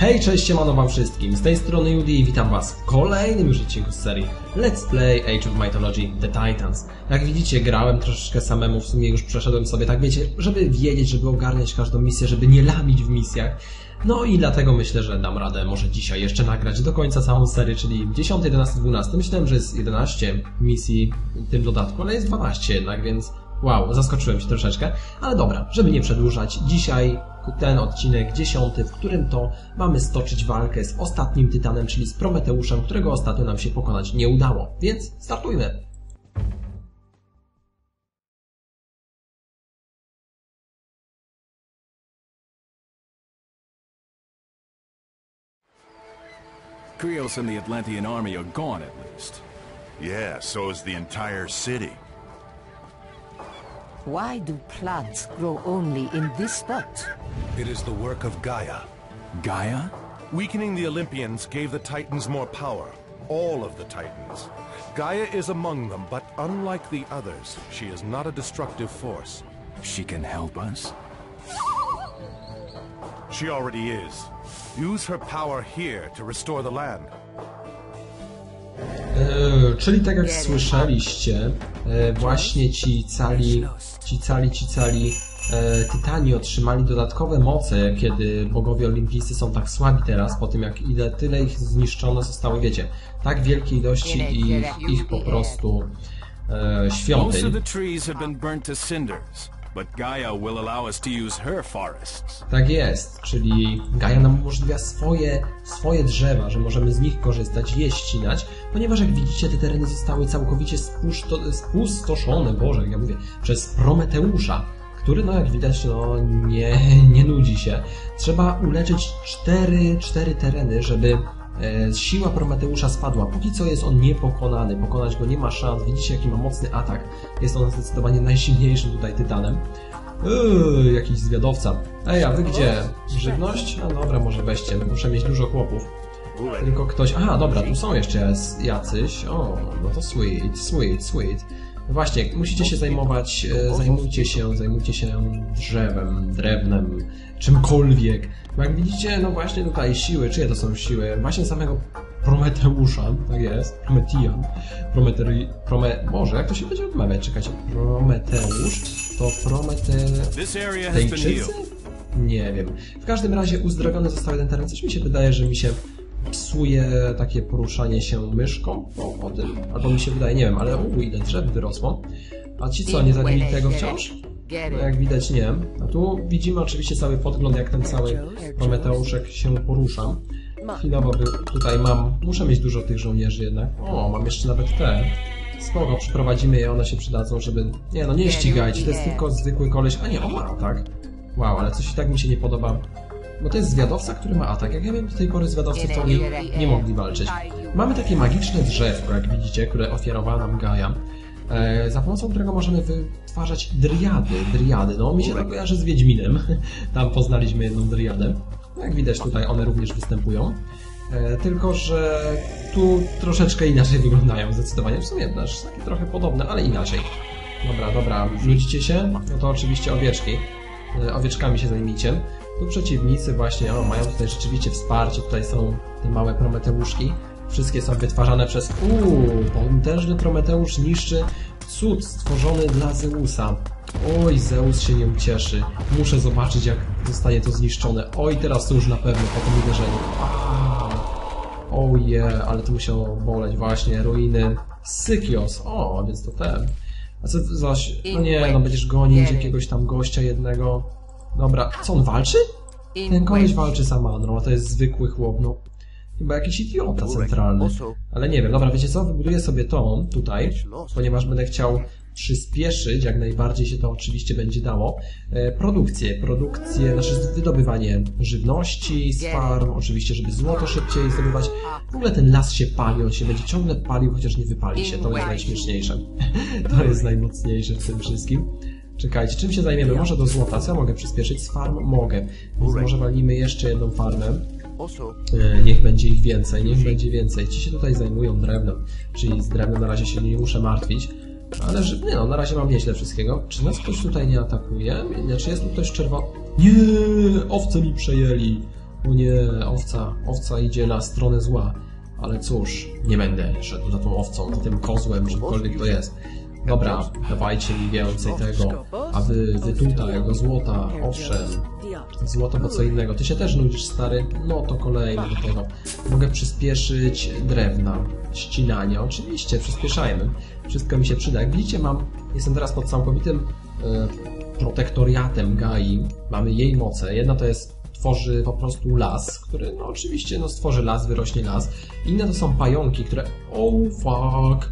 Hej, cześć, siemano wam wszystkim, z tej strony Judy i witam was w kolejnym już odcinku z serii Let's Play Age of Mythology The Titans. Jak widzicie, grałem troszeczkę samemu, w sumie już przeszedłem sobie, tak wiecie, żeby wiedzieć, żeby ogarniać każdą misję, żeby nie lamić w misjach. No i dlatego myślę, że dam radę może dzisiaj jeszcze nagrać do końca całą serię, czyli 10, 11, 12. Myślałem, że jest 11 misji w tym dodatku, ale jest 12 jednak, więc wow, zaskoczyłem się troszeczkę. Ale dobra, żeby nie przedłużać, dzisiaj ten odcinek 10, w którym to mamy stoczyć walkę z ostatnim tytanem, czyli z Prometeuszem, którego ostatnio nam się pokonać nie udało. Więc startujmy! Krios and the Atlantean army are gone at least. Yeah, so is the entire city. Why do plants grow only in this spot? It is the work of Gaia. Gaia? Weakening the Olympians gave the Titans more power. All of the Titans. Gaia is among them, but unlike the others, she is not a destructive force. She can help us? She already is. Use her power here to restore the land. Czyli tak jak słyszeliście, właśnie ci cali tytani otrzymali dodatkowe moce, kiedy bogowie olimpijscy są tak słabi teraz, po tym jak tyle ich zniszczono zostało, wiecie, tak wielkiej ilości ich po prostu świątyń. But Gaia will allow us to use her forests. Tak jest, czyli Gaia nam umożliwia swoje drzewa, że możemy z nich korzystać, je ścinać, ponieważ jak widzicie, te tereny zostały całkowicie spustoszone, Boże, jak ja mówię, przez Prometeusza, który, no jak widać, no nie nudzi się. Trzeba uleczyć cztery tereny, żeby siła Prometeusza spadła. Póki co jest on niepokonany, pokonać go nie ma szans. Widzicie, jaki ma mocny atak. Jest on zdecydowanie najsilniejszym tutaj tytanem. Jakiś zwiadowca. Ej, a wy gdzie? Żywność? No dobra, może weźcie, muszę mieć dużo chłopów. Tylko ktoś... Aha, dobra, tu są jeszcze jacyś. O, no to sweet. Właśnie, musicie się zajmować, zajmujcie się drewnem, czymkolwiek. Bo jak widzicie, no właśnie tutaj siły, czyje to są siły? Właśnie samego Prometeusza, tak jest, Boże, jak to się będzie odmawiać? Czekajcie, Prometeusz to Prometejczycy? Nie wiem. W każdym razie uzdrowione zostały ten teren. Coś mi się wydaje, że mi się psuje takie poruszanie się myszką po tym, albo mi się wydaje, nie wiem, ale ile drzew wyrosło. A ci co, nie zabili tego wciąż? No jak widać nie. A tu widzimy oczywiście cały podgląd, jak ten cały Prometeuszek się porusza. Chwilowo tutaj muszę mieć dużo tych żołnierzy jednak. O, mam jeszcze nawet te. Spoko, przyprowadzimy je, one się przydadzą, żeby... Nie no, nie ścigajcie, to jest tylko zwykły koleś. A nie, on ma atak. Wow, ale coś tak mi się nie podoba. Bo to jest zwiadowca, który ma atak. Jak ja wiem do tej pory zwiadowcy, to oni nie mogli walczyć. Mamy takie magiczne drzewko, jak widzicie, które ofiarowała nam Gaia, za pomocą którego możemy wytwarzać driady. No, mi się to kojarzy z Wiedźminem. Tam poznaliśmy jedną driadę. Jak widać, tutaj one również występują. Tylko że tu troszeczkę inaczej wyglądają zdecydowanie. W sumie też takie trochę podobne, ale inaczej. Dobra, nudzicie się? No to oczywiście owieczki. Owieczkami się zajmijcie. Tu przeciwnicy właśnie, mają tutaj rzeczywiście wsparcie, tutaj są te małe Prometeuszki. Wszystkie są wytwarzane przez... potężny Prometeusz niszczy cud stworzony dla Zeusa. Oj, Zeus się nie ucieszy. Muszę zobaczyć, jak zostanie to zniszczone. Oj, teraz to już na pewno po tym uderzeniu. Ojej, ale to musiało boleć właśnie. Ruiny Sykios. O, więc to ten. A co zaś... No nie, no będziesz gonić jakiegoś tam gościa jednego... Dobra, co on walczy? Ten koleś walczy z Amandrą, a to jest zwykły chłop, no. Chyba jakiś idiota centralny. Ale nie wiem, dobra, wiecie co? Wybuduję sobie to tutaj, ponieważ będę chciał przyspieszyć, jak najbardziej się to oczywiście będzie dało, produkcję, znaczy wydobywanie żywności z farm, oczywiście, żeby złoto szybciej zdobywać. W ogóle ten las się pali, on się będzie ciągle palił, chociaż nie wypali się, to jest najśmieszniejsze. To jest najmocniejsze w tym wszystkim. Czekajcie, czym się zajmiemy? Może do złota. Co ja mogę przyspieszyć? Z farm? Mogę. Więc może walimy jeszcze jedną farmę. Niech będzie ich więcej, Ci się tutaj zajmują drewnem. Czyli z drewnem na razie się nie muszę martwić. Ale nie no, na razie mam nieźle wszystkiego. Czy nas ktoś tutaj nie atakuje? Czy jest tu ktoś czerwony? Nie, owce mi przejęli. O nie, owca idzie na stronę zła. Ale cóż, nie będę szedł za tą owcą, za tym kozłem, czymkolwiek to jest. Dobra, dawajcie mi więcej tego, a wy tutaj, tego złota, owszem. Złoto, bo co innego. Ty się też nudzisz, stary? No to kolejny do tego. Mogę przyspieszyć drewna, ścinanie. Oczywiście, przyspieszajmy. Wszystko mi się przyda. Jak widzicie, jestem teraz pod całkowitym protektoriatem Gai. Mamy jej moce. Jedna to jest, tworzy po prostu las, który, no oczywiście, no stworzy las, wyrośnie las. Inne to są pająki, które... Oh, fuck.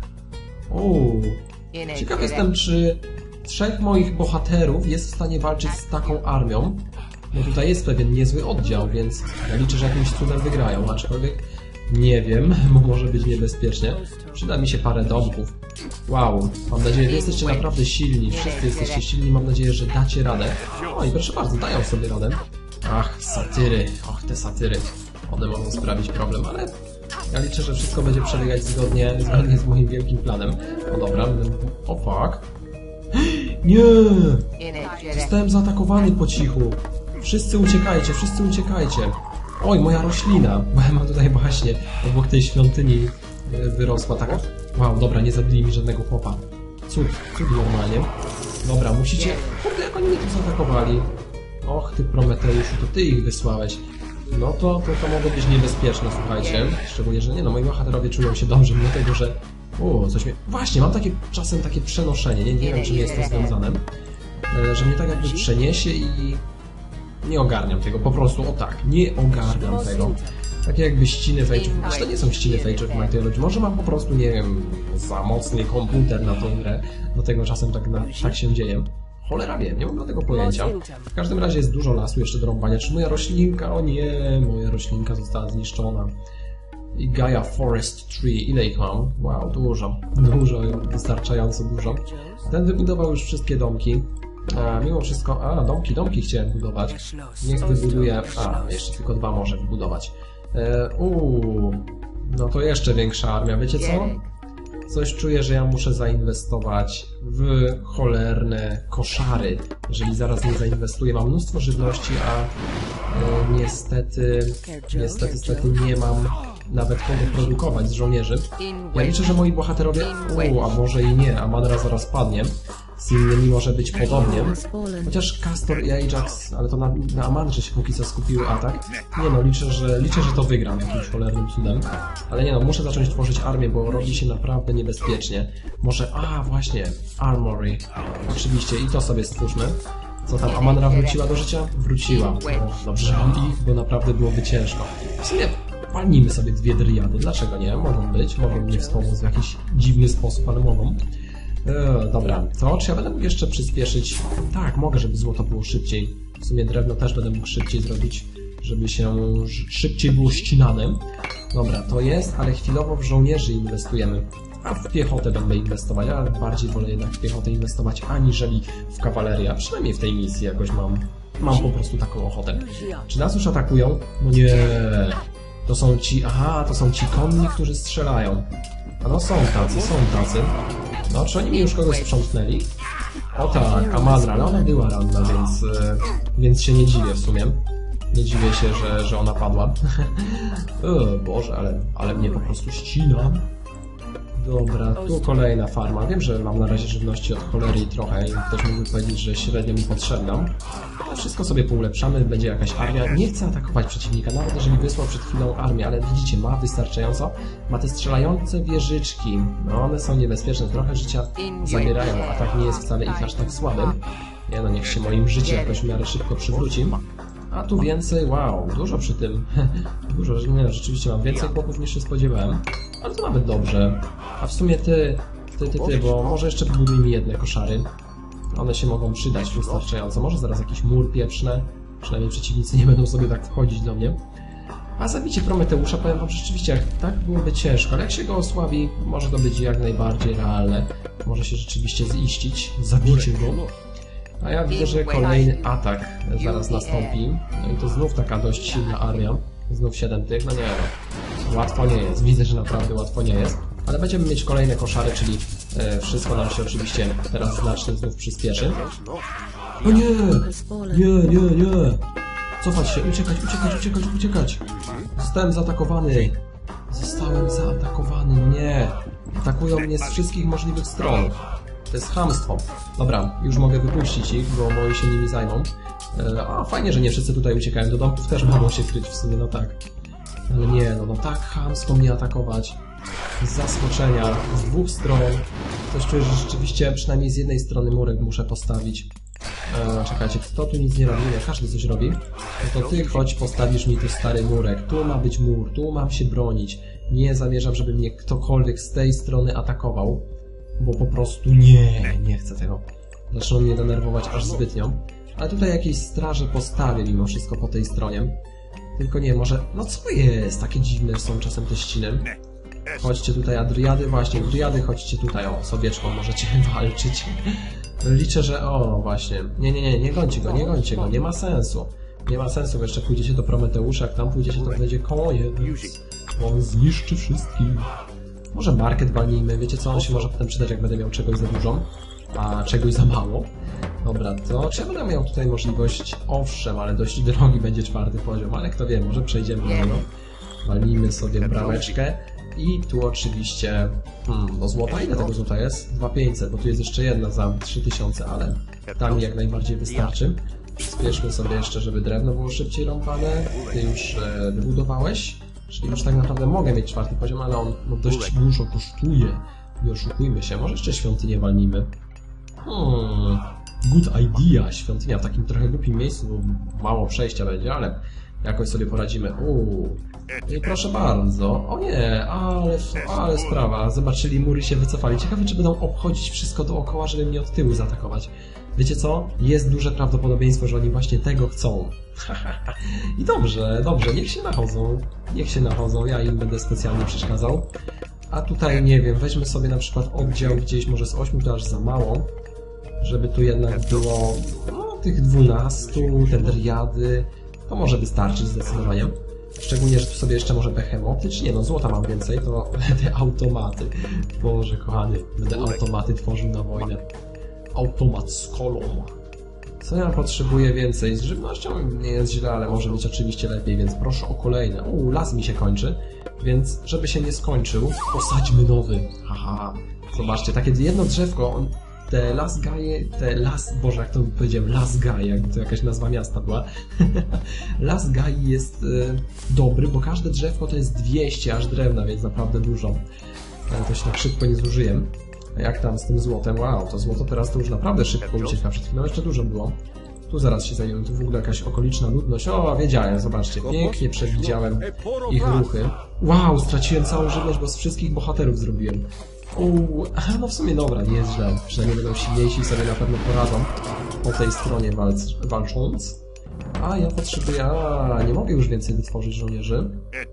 Ciekaw jestem, czy 3 moich bohaterów jest w stanie walczyć z taką armią. No tutaj jest pewien niezły oddział, więc ja liczę, że jakimś cudem wygrają, aczkolwiek nie wiem, bo może być niebezpiecznie. Przyda mi się parę domków. Wow, mam nadzieję, że jesteście naprawdę silni, wszyscy jesteście silni, mam nadzieję, że dacie radę. O i proszę bardzo, dają sobie radę. Ach, satyry, te satyry. One mogą sprawić problem, ale ja liczę, że wszystko będzie przebiegać zgodnie z moim wielkim planem. No dobra, o fuck. Nie! Zostałem zaatakowany po cichu. Wszyscy uciekajcie, wszyscy uciekajcie. Oj, moja roślina, bo ja mam tutaj właśnie obok tej świątyni wyrosła taka... Wow, dobra, nie zabili mi żadnego chłopa. Cud normalnie. Dobra, musicie... Kurde, jak oni mnie tu zaatakowali. Och, ty Prometeuszu, to ty ich wysłałeś. No to mogło być niebezpieczne, słuchajcie. Szczególnie, że nie no, moi bohaterowie czują się dobrze, mimo tego, że... coś mnie... Właśnie, mam czasem takie przenoszenie, nie wiem, czym jest to związane. Że mnie tak jakby przeniesie i... Nie ogarniam tego, po prostu, o tak, nie ogarniam tego. Takie jakby ściny Age of... Znaczy to nie są ściny Age of Mythology. Może mam po prostu, nie wiem, za mocny komputer na tą grę. Do tego czasem tak się dzieje. Cholera wiem, nie mam do tego pojęcia. W każdym razie jest dużo lasu jeszcze do rąbania. Czy moja roślinka? O nie, moja roślinka została zniszczona. I Gaia Forest Tree. Ile ich mam? Wow, dużo, wystarczająco dużo. Ten wybudował już wszystkie domki. Mimo wszystko... domki chciałem budować. Niech wybuduje... jeszcze tylko 2 może wybudować. No to jeszcze większa armia. Wiecie co? Coś czuję, że ja muszę zainwestować w cholerne koszary. Jeżeli zaraz nie zainwestuję, mam mnóstwo żywności, a niestety nie mam nawet kogo produkować z żołnierzy. Ja liczę, że moi bohaterowie... a może i nie, Amanra zaraz padnie. Z innymi może być podobnie. Chociaż Castor i Ajax, ale to na Amandrze się póki co skupiły atak. Nie no, liczę, że to wygram jakimś cholernym cudem. Ale nie no, muszę zacząć tworzyć armię, bo robi się naprawdę niebezpiecznie. Może... właśnie, Armory. Oczywiście, i to sobie stwórzmy. Co tam, Amandra wróciła do życia? Wróciła. Dobrze, że mam ich, bo naprawdę byłoby ciężko. W sumie palnijmy sobie 2 dryady. Dlaczego nie? Mogą mnie wspomóc w jakiś dziwny sposób, ale mogą. Dobra, to czy ja będę mógł jeszcze przyspieszyć? Tak, mogę, żeby złoto było szybciej. W sumie drewno też będę mógł szybciej zrobić, żeby się szybciej było ścinane. Dobra, to jest, ale chwilowo w żołnierzy inwestujemy. A w piechotę będę inwestować, ale bardziej wolę jednak w piechotę inwestować, aniżeli w kawalerię. A przynajmniej w tej misji jakoś mam po prostu taką ochotę. Czy nas już atakują? No nie. To są ci konni, którzy strzelają. A no są tacy. No, czy oni mi już kogoś sprzątnęli? O tak, Amadra, no ona była ranna, więc się nie dziwię w sumie. Nie dziwię się, że ona padła. Boże, ale mnie po prostu ścina. Dobra, tu kolejna farma. Wiem, że mam na razie żywności od cholery i trochę i ktoś mógłby powiedzieć, że średnio mi potrzebna. Ale wszystko sobie poulepszamy, będzie jakaś armia. Nie chcę atakować przeciwnika, nawet jeżeli wysłał przed chwilą armię, ale widzicie, ma wystarczająco. Ma te strzelające wieżyczki. No, one są niebezpieczne, trochę życia zabierają. Atak nie jest wcale ich aż tak słaby. Nie no, niech się moim życie jakoś w miarę szybko przywróci. A tu więcej, wow, dużo przy tym. Dużo, nie, rzeczywiście mam więcej chłopów niż się spodziewałem. Ale to nawet dobrze. A w sumie ty, bo może jeszcze wybuduj mi jedne koszary. One się mogą przydać wystarczająco. Może zaraz jakiś mur pieprzne. Przynajmniej przeciwnicy nie będą sobie tak wchodzić do mnie. A zabicie Prometeusza, powiem wam rzeczywiście, jak tak byłoby ciężko, ale jak się go osłabi, może to być jak najbardziej realne. Może się rzeczywiście ziścić, zabicie go. A ja widzę, że kolejny atak zaraz nastąpi. No i to znów taka dość silna armia. Znów 7 tych, no nie no. Łatwo nie jest. Widzę, że naprawdę łatwo nie jest. Ale będziemy mieć kolejne koszary, czyli wszystko nam się oczywiście teraz znacznie znów przyspieszy. O nie! Nie! Cofać się, uciekać. Zostałem zaatakowany. Nie. Atakują mnie z wszystkich możliwych stron. To jest chamstwo. Dobra, już mogę wypuścić ich, bo moi się nimi zajmą. A fajnie, że nie wszyscy tutaj uciekają. Do domków też mogą się kryć w sumie, no tak. Ale nie, no tak chamsko mnie atakować. Z zaskoczenia, z dwóch stron. Coś czuję, że rzeczywiście przynajmniej z jednej strony murek muszę postawić. Czekajcie, kto tu nic nie robi? Nie, każdy coś robi. No to ty chodź, postawisz mi tu stary murek. Tu ma być mur, tu mam się bronić. Nie zamierzam, żeby mnie ktokolwiek z tej strony atakował. Bo po prostu nie chcę tego. Zaczną mnie denerwować aż zbytnio. Ale tutaj jakieś straże postawię mimo wszystko po tej stronie. Tylko nie, może... No co jest? Takie dziwne są czasem te ściny. Chodźcie tutaj, a driady, właśnie, driady, chodźcie tutaj, o, sobieczką możecie walczyć. Liczę, że... O, właśnie. Nie gońcie go, nie ma sensu. Nie ma sensu, bo jeszcze pójdziecie do Prometeusza, jak tam pójdziecie, to będzie koniec. On zniszczy wszystkich. Może market walnijmy, wiecie co, on się może potem przydać, jak będę miał czegoś za dużo, a czegoś za mało. Dobra, to czy ja będę miał tutaj możliwość, owszem, ale dość drogi będzie 4. poziom, ale kto wie, może przejdziemy do niego. Walnijmy sobie brameczkę i tu oczywiście, do złota, ile tego złota jest? 2500, bo tu jest jeszcze jedna za 3000, ale tam jak najbardziej wystarczy. Spieszmy sobie jeszcze, żeby drewno było szybciej rąbane. Ty już wybudowałeś, czyli już tak naprawdę mogę mieć 4. poziom, ale on no, dość dużo kosztuje. Nie oszukujmy się, może jeszcze świątynię walnijmy. Good idea, świątynia w takim trochę głupim miejscu, bo mało przejścia będzie, ale jakoś sobie poradzimy. I proszę bardzo. O nie, ale sprawa. Zobaczyli, mury się wycofali. Ciekawe, czy będą obchodzić wszystko dookoła, żeby mnie od tyłu zaatakować. Wiecie co? Jest duże prawdopodobieństwo, że oni właśnie tego chcą. I dobrze, niech się nachodzą, ja im będę specjalnie przeszkadzał. A tutaj, nie wiem, weźmy sobie na przykład oddział gdzieś, może z 8 to aż za mało, żeby tu jednak było, no, tych 12, te driady, to może wystarczyć zdecydowanie. Szczególnie, że tu sobie jeszcze może behemoty, czy nie, no złota mam więcej, to te automaty. Boże kochany, będę automaty tworzył na wojnę. Automat z kolą. Co ja potrzebuję więcej? Z żywnością nie jest źle, ale może być oczywiście lepiej, więc proszę o kolejne. Las mi się kończy, więc żeby się nie skończył, posadźmy nowy. Haha. Zobaczcie, takie jedno drzewko, Boże, jak to powiedziałem, Las Gai, jakby to jakaś nazwa miasta była. Las Gai jest dobry, bo każde drzewko to jest 200 aż drewna, więc naprawdę dużo. Ale to się tak szybko nie zużyję. A jak tam z tym złotem? Wow, to złoto teraz to już naprawdę szybko ucieka. Przed chwilą jeszcze dużo było. Tu zaraz się zajmiemy, tu w ogóle jakaś okoliczna ludność. O, wiedziałem, zobaczcie, pięknie przewidziałem ich ruchy. Wow, straciłem całą żywność, bo z wszystkich bohaterów zrobiłem. No w sumie dobra, nie jest źle. Przynajmniej będą silniejsi i sobie na pewno poradzą po tej stronie walcząc. A ja potrzebuję... nie mogę już więcej wytworzyć żołnierzy.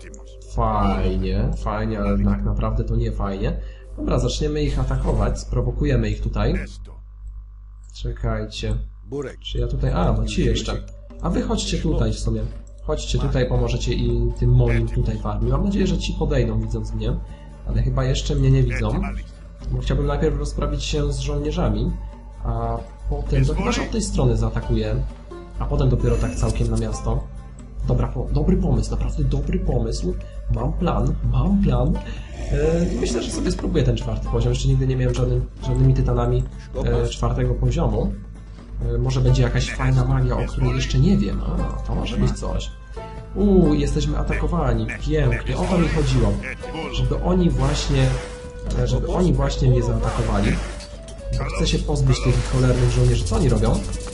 Fajnie, ale tak naprawdę to nie fajnie. Dobra, zaczniemy ich atakować, sprowokujemy ich tutaj. Czekajcie. Czy ja tutaj... no ci jeszcze. A wy chodźcie tutaj w sumie. Chodźcie tutaj, pomożecie i tym moim tutaj farmi. Mam nadzieję, że ci podejdą, widząc mnie. Ale chyba jeszcze mnie nie widzą. Bo chciałbym najpierw rozprawić się z żołnierzami, a potem... To chyba, że od tej strony zaatakuję. A potem dopiero tak całkiem na miasto. Dobra, dobry pomysł, naprawdę dobry pomysł. Mam plan. Myślę, że sobie spróbuję ten 4. poziom. Jeszcze nigdy nie miałem żadnymi tytanami 4. poziomu. Może będzie jakaś fajna magia, o której jeszcze nie wiem. To może być coś. Jesteśmy atakowani. Pięknie. O to mi chodziło. Żeby oni właśnie mnie zaatakowali. Bo chcę się pozbyć tych cholernych żołnierzy. Co oni robią?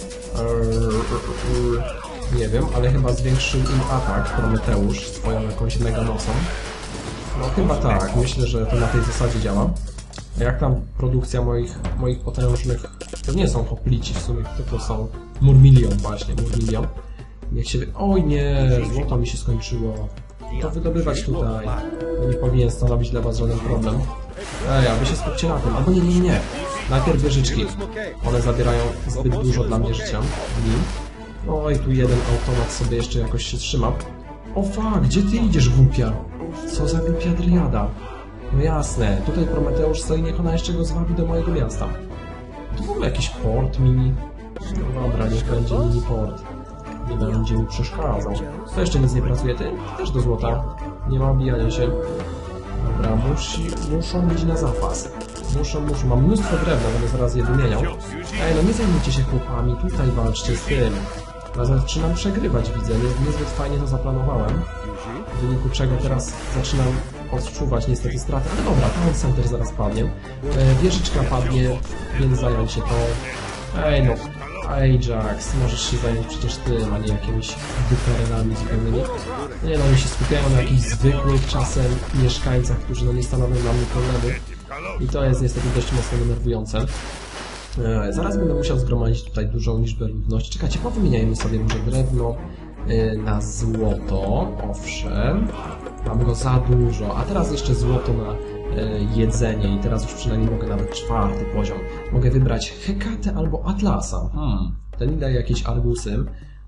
Nie wiem, ale chyba zwiększył im atak Prometeusz swoją jakąś mega mocą. No chyba tak, myślę, że to na tej zasadzie działa. A jak tam produkcja moich potężnych... To nie są hoplici w sumie, tylko są murmilion właśnie, murmilion. Niech się... Oj nie, złoto mi się skończyło. To wydobywać tutaj. Nie powinien stanowić dla was żaden problem. A wy się skupcie na tym. Albo nie. Najpierw wieżyczki. One zabierają zbyt dużo dla mnie życia. Oj, tu jeden automat sobie jeszcze jakoś się trzyma. O fuck, gdzie ty idziesz, głupia? Co za głupia driada? No jasne, tutaj Prometeusz stoi, niech ona jeszcze go zwabi do mojego miasta. Tu w ogóle jakiś port mini. No dobra, niech będzie mini port. nie będzie mi przeszkadzał. To jeszcze nic nie pracuje, ty też do złota. Nie ma obijania się. Dobra, muszą być na zapas. Muszą. Mam mnóstwo drewna, będę zaraz je wymieniał. Ej, no nie zajmujcie się chłopami, tutaj walczcie z tym. Ja zaczynam przegrywać, widzę. Niezbyt fajnie to zaplanowałem. W wyniku czego teraz zaczynam odczuwać niestety straty. Ale dobra, Town Center zaraz padnie. Wieżyczka padnie, więc zająć się to. Ej no, Ajax, możesz się zająć przecież tym, a nie jakimiś duperenami zupełnymi. Nie no, oni się skupiają na jakichś zwykłych czasem mieszkańcach, którzy no nie stanowią dla mnie problemu. I to jest niestety dość mocno denerwujące. Zaraz będę musiał zgromadzić tutaj dużą liczbę ludności. Czekajcie, powymieniajmy sobie może drewno na złoto. Owszem, mam go za dużo. A teraz jeszcze złoto na jedzenie i teraz już przynajmniej mogę nawet 4. poziom. Mogę wybrać Hekatę albo Atlasa. Ten daje jakieś argusy.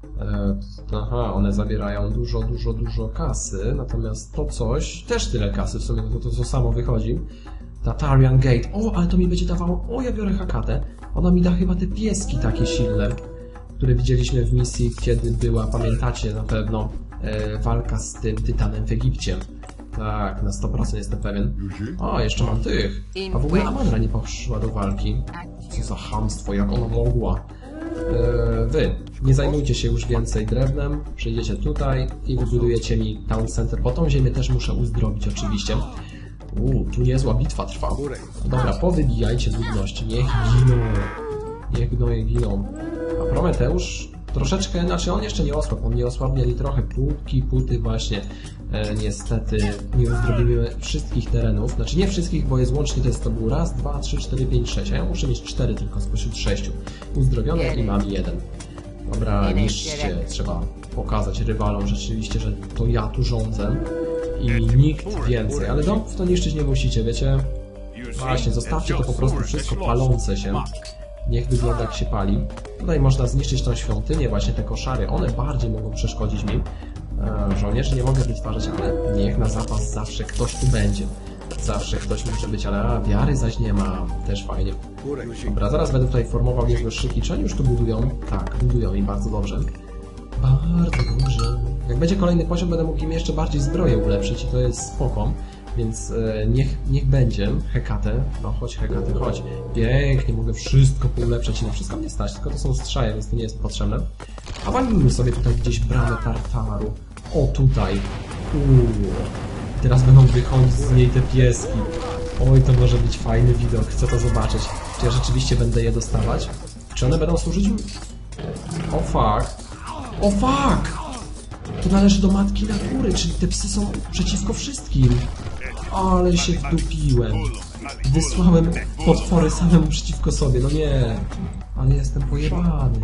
Aha, one zabierają dużo kasy, natomiast to coś też tyle kasy, w sumie to samo wychodzi. Tatarian Gate. O, ale to mi będzie dawało... O, ja biorę Hekatę. Ona mi da chyba te pieski takie silne, które widzieliśmy w misji, kiedy była, pamiętacie na pewno, walka z tym tytanem w Egipcie. Tak, na 100% jestem pewien. O, jeszcze mam tych. A w ogóle Amandra nie poszła do walki. Co za chamstwo, jak ona mogła. Wy nie zajmujcie się już więcej drewnem, przyjdziecie tutaj i wybudujecie mi Town Center, bo tą ziemię też muszę uzdrowić oczywiście. Tu niezła bitwa trwa. Dobra, powybijajcie ludności, niech giną. Niech gnoje giną. A Prometeusz troszeczkę, znaczy on jeszcze nie osłabł, on nie osłabnieli trochę póty właśnie. Niestety nie uzdrowimy wszystkich terenów, znaczy nie wszystkich, bo jest łącznie to był raz, 2, 3, 4, 5, 6, a ja muszę mieć 4 tylko spośród 6 uzdrowione i mam 1. Dobra, niszczcie, trzeba pokazać rywalom rzeczywiście, że to ja tu rządzę i nikt więcej, ale domów to niszczyć nie musicie, wiecie? Właśnie, zostawcie to po prostu wszystko palące się. Niech wygląda jak się pali. Tutaj można zniszczyć tą świątynię, właśnie te koszary, one bardziej mogą przeszkodzić mi. Żołnierzy nie mogę wytwarzać, ale niech na zapas zawsze ktoś tu będzie. Zawsze ktoś może być, ale wiary zaś nie ma. Też fajnie. Dobra, zaraz będę tutaj formował niezłe szyki. Czy oni już tu budują? Tak, budują i bardzo dobrze. Bardzo dobrze. Jak będzie kolejny poziom, będę mógł im jeszcze bardziej zbroję ulepszyć i to jest spoko. Więc niech będzie. Hekatę. No chodź Hekatę, chodź. Pięknie, mogę wszystko ulepszać i na wszystko nie stać, tylko to są strzaje, więc to nie jest potrzebne. A walimy sobie tutaj gdzieś bramę Tartaru. O, tutaj. Teraz będą wychodzić z niej te pieski. Oj, to może być fajny widok, chcę to zobaczyć. Czy ja rzeczywiście będę je dostawać? Czy one będą służyć mi? O fuck. O fuck! To należy do matki natury, czyli te psy są przeciwko wszystkim. Ale się wdupiłem. Wysłałem potwory samemu przeciwko sobie, no nie. Ale jestem pojebany.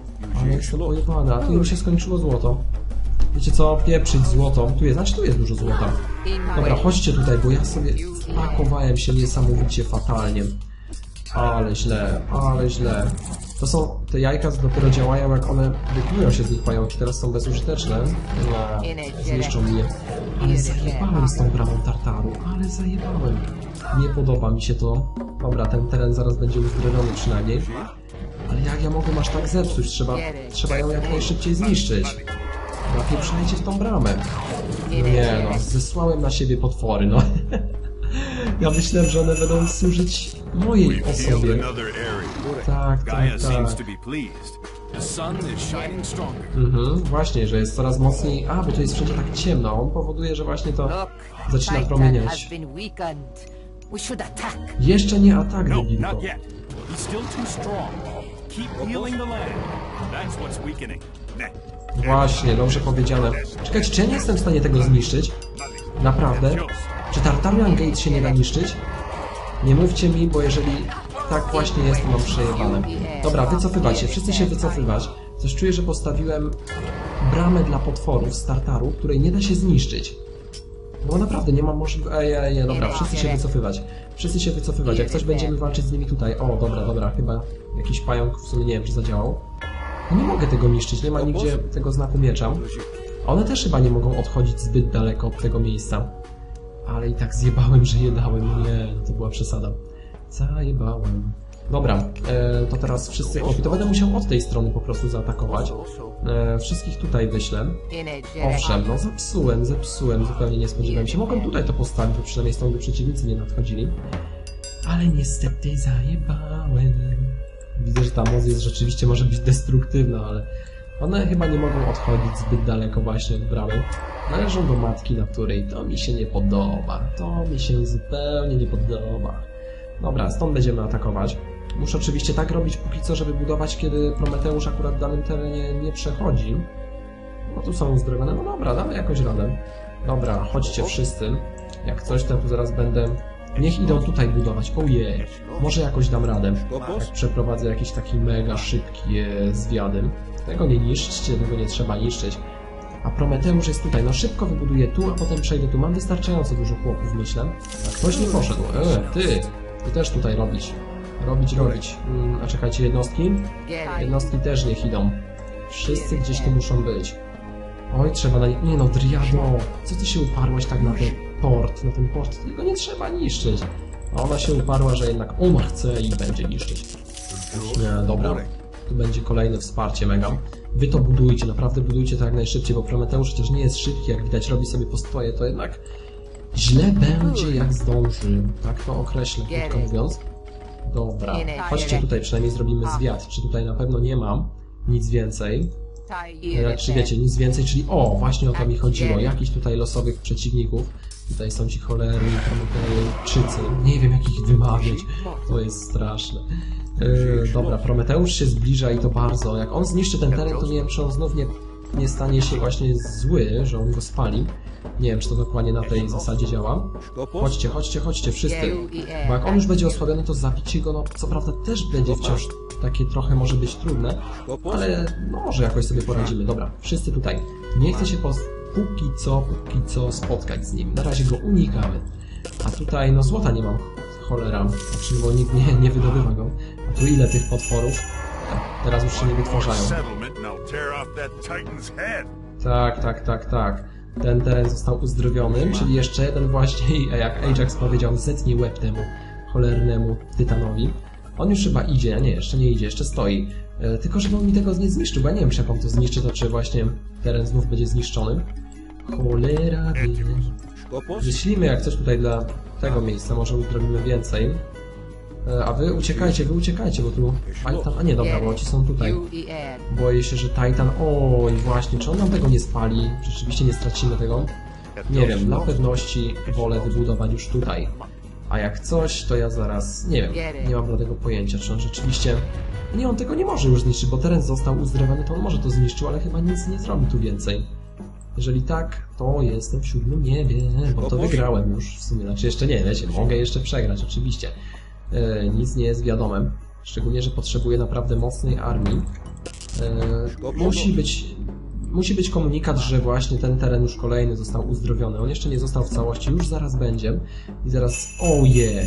A tu już się skończyło złoto. Wiecie co? Pieprzyć złoto. Tu jest dużo złota. Dobra, chodźcie tutaj, bo ja sobie wpakowałem się niesamowicie fatalnie. Ale źle, ale źle. To są, te jajka dopiero działają, jak one wyplują się z nich pająki, teraz są bezużyteczne. No, zniszczą mnie. Ale zajebałem z tą bramą Tartaru, ale zajebałem. Nie podoba mi się to. Dobra, ten teren zaraz będzie uzdrowiony przynajmniej. Ale jak ja mogę aż tak zepsuć? Trzeba ją jak najszybciej zniszczyć. Napieprzajcie w tą bramę. Nie no, zesłałem na siebie potwory, no. Ja myślałem, że one będą służyć mojej osobie. Tak. Właśnie, że jest coraz mocniej... A, bo to jest wszędzie tak ciemno. On powoduje, że właśnie to zaczyna promieniać. Jeszcze nie atak, debilko. Właśnie, dobrze powiedziane. Czekajcie, czy ja nie jestem w stanie tego zniszczyć? Naprawdę? Czy Tartarian Gate się nie da niszczyć? Nie mówcie mi, bo jeżeli tak właśnie jest, to mam przejebane. Dobra, wycofywać się, wszyscy się wycofywać. Coś czuję, że postawiłem bramę dla potworów z Tartaru, której nie da się zniszczyć. Bo naprawdę nie mam możliwości... Dobra, wszyscy się wycofywać. Wszyscy się wycofywać, jak coś będziemy walczyć z nimi tutaj. O, dobra, chyba jakiś pająk, w sumie nie wiem, czy zadziałał. No nie mogę tego niszczyć, nie ma nigdzie tego znaku miecza. One też chyba nie mogą odchodzić zbyt daleko od tego miejsca. Ale i tak zjebałem, że je dałem. Nie, to była przesada. Zajebałem. Dobra, to teraz wszyscy... O, to będę musiał od tej strony po prostu zaatakować. Wszystkich tutaj wyślę. Owszem, no zepsułem, zupełnie nie spodziewałem się. Mogłem tutaj to postawić, bo przynajmniej stąd by przeciwnicy nie nadchodzili. Ale niestety zajebałem. Widzę, że ta moc jest rzeczywiście może być destruktywna, ale one chyba nie mogą odchodzić zbyt daleko właśnie od bramy. Należą do matki natury i to mi się nie podoba. To mi się zupełnie nie podoba. Dobra, stąd będziemy atakować. Muszę oczywiście tak robić póki co, żeby budować, kiedy Prometeusz akurat w danym terenie nie przechodzi. No tu są uzdrowione. No dobra, damy jakoś radę. Dobra, chodźcie wszyscy. Jak coś, to ja tu zaraz będę... Niech idą tutaj budować. Ojej, może jakoś dam radę. Jak przeprowadzę jakiś taki mega szybki zwiady. Tego nie niszczcie, tego nie trzeba niszczyć. A Prometeusz jest tutaj. No szybko wybuduję tu, a potem przejdę tu. Mam wystarczająco dużo chłopów, myślę. A ktoś nie poszedł. Ty też tutaj robić. Robić. A czekajcie, jednostki? Jednostki też niech idą. Wszyscy gdzieś tu muszą być. Oj, trzeba na... Nie no, Driado! Co ty się uparłaś tak na ten port? Na ten port tego nie trzeba niszczyć. A ona się uparła, że jednak on chce i będzie niszczyć. Nie, dobra. Tu będzie kolejne wsparcie mega. Wy to budujcie, naprawdę budujcie to jak najszybciej, bo Prometeusz chociaż nie jest szybki, jak widać robi sobie postoje, to jednak źle będzie jak zdąży. Tak to określę, krótko mówiąc. Dobra, chodźcie tutaj, przynajmniej zrobimy zwiat. Czy tutaj na pewno nie mam nic więcej? Czy wiecie, nic więcej, czyli o, właśnie o to mi chodziło. Jakichś tutaj losowych przeciwników. Tutaj są ci cholerni Prometeuczycy. Nie wiem, jak ich wymawiać. To jest straszne. Dobra, Prometeusz się zbliża i to bardzo. Jak on zniszczy ten teren, to nie wiem, czy on znów nie stanie się właśnie zły, że on go spali. Nie wiem, czy to dokładnie na tej zasadzie działa. Chodźcie, wszyscy. Bo jak on już będzie osłabiony, to zabicie go, no co prawda też będzie wciąż takie trochę może być trudne, ale no, może jakoś sobie poradzimy. Dobra, wszyscy tutaj. Nie chcę się póki co spotkać z nim. Na razie go unikamy. A tutaj, no złota nie mam. Cholera. Znaczy, bo nikt nie wydobywa go. A tu ile tych potworów? Teraz już się nie wytwarzają. Tak. Ten teren został uzdrowiony, czyli jeszcze jeden właśnie, jak Ajax powiedział, zetnie łeb temu cholernemu tytanowi. On już chyba idzie, a nie, jeszcze nie idzie, jeszcze stoi. Tylko żeby on mi tego nie zniszczył, bo ja nie wiem, czy jak on to zniszczy, to czy właśnie teren znów będzie zniszczony. Cholera wie. Wyślijmy jak coś tutaj dla tego miejsca, może uzdrowimy więcej. A wy uciekajcie, bo tu Titan... A nie, dobra, bo ci są tutaj. Boję się, że Titan... Oj, właśnie, czy on nam tego nie spali? Rzeczywiście nie stracimy tego? Nie wiem, dla pewności wolę wybudować już tutaj. A jak coś, to ja zaraz... Nie wiem, nie mam żadnego pojęcia, czy on rzeczywiście... Nie, on tego nie może już zniszczyć, bo teren został uzdrowiony, to on może to zniszczył, ale chyba nic nie zrobi tu więcej. Jeżeli tak, to jestem w 7. niebie, bo to wygrałem już w sumie. Znaczy jeszcze nie, wiecie, mogę jeszcze przegrać, oczywiście. Nic nie jest wiadomym. Szczególnie, że potrzebuję naprawdę mocnej armii. Musi być komunikat, że właśnie ten teren już kolejny został uzdrowiony. On jeszcze nie został w całości, już zaraz będzie. I zaraz... Oje!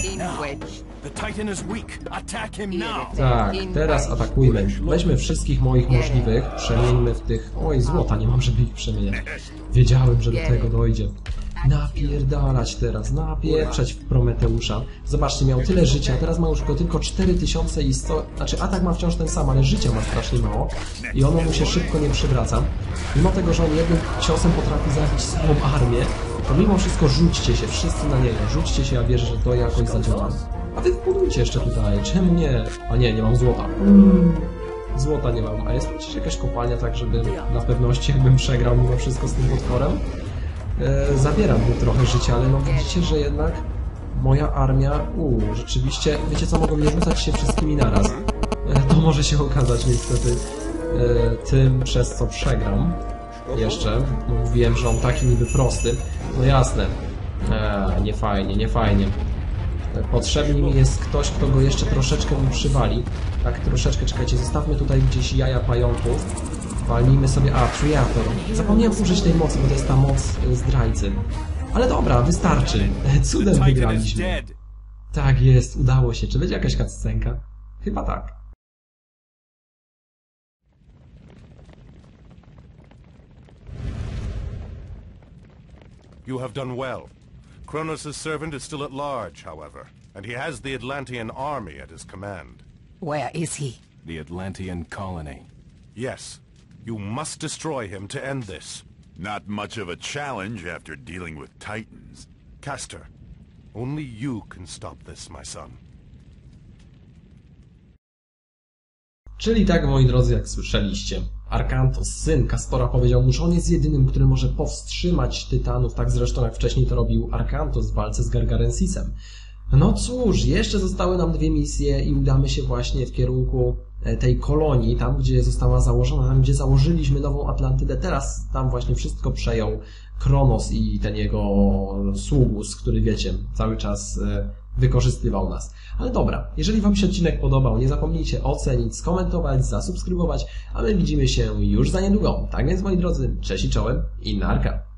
Tak, teraz atakujmy. Weźmy wszystkich moich możliwych, przemieńmy w tych... Oj, złota nie mam, żeby ich przemieniać. Wiedziałem, że do tego dojdzie. Napierdalać teraz, napieprzać w Prometeusza. Zobaczcie, miał tyle życia, a teraz ma już go tylko 4100... Znaczy atak ma wciąż ten sam, ale życia ma strasznie mało. I ono mu się szybko nie przywraca. Mimo tego, że on jednym ciosem potrafi zabić swoją armię, to mimo wszystko rzućcie się, wszyscy na niego. Rzućcie się, ja wierzę, że to jakoś zadziała. A wy wbudujcie jeszcze tutaj, czemu nie? A nie mam złota. Złota nie mam, a jest tu jakaś kopalnia, tak żeby na pewności jakbym przegrał mimo wszystko z tym potworem. Zabieram mu trochę życia, ale no widzicie, że jednak moja armia, rzeczywiście, wiecie co, mogą nie rzucać się wszystkimi naraz. To może się okazać niestety tym, przez co przegram. Jeszcze, bo mówiłem, że on taki niby prosty. No jasne, nie fajnie. Potrzebny mi jest ktoś, kto go jeszcze troszeczkę mu przywali. Tak, troszeczkę, czekajcie, zostawmy tutaj gdzieś jaja pająków. Walnijmy sobie... Triator. Zapomniałem użyć tej mocy, bo to jest ta moc zdrajcy. Ale dobra, wystarczy. Cudem wygraliśmy. Tak jest, udało się. Czy będzie jakaś cutscenka? Chyba tak. You have done well. Kronos' servant is still at large, however, and he has the Atlantean army at his command. Where is he? The Atlantean colony. Yes, you must destroy him to end this. Not much of a challenge after dealing with Titans. Castor, only you can stop this, my son. Czyli tak, moi drodzy, jak słyszeliście, Arkantos, syn Castora, powiedział mu, że on jest jedynym, który może powstrzymać Tytanów, tak zresztą jak wcześniej to robił Arkantos w walce z Gargarensisem. No cóż, jeszcze zostały nam 2 misje i udamy się właśnie w kierunku tej kolonii, tam gdzie została założona, tam gdzie założyliśmy nową Atlantydę. Teraz tam właśnie wszystko przejął Kronos i ten jego sługus, który wiecie, cały czas wykorzystywał nas. Ale dobra, jeżeli Wam się odcinek podobał, nie zapomnijcie ocenić, skomentować, zasubskrybować, a my widzimy się już za niedługo. Tak więc, moi drodzy, cześć i czołem i narka!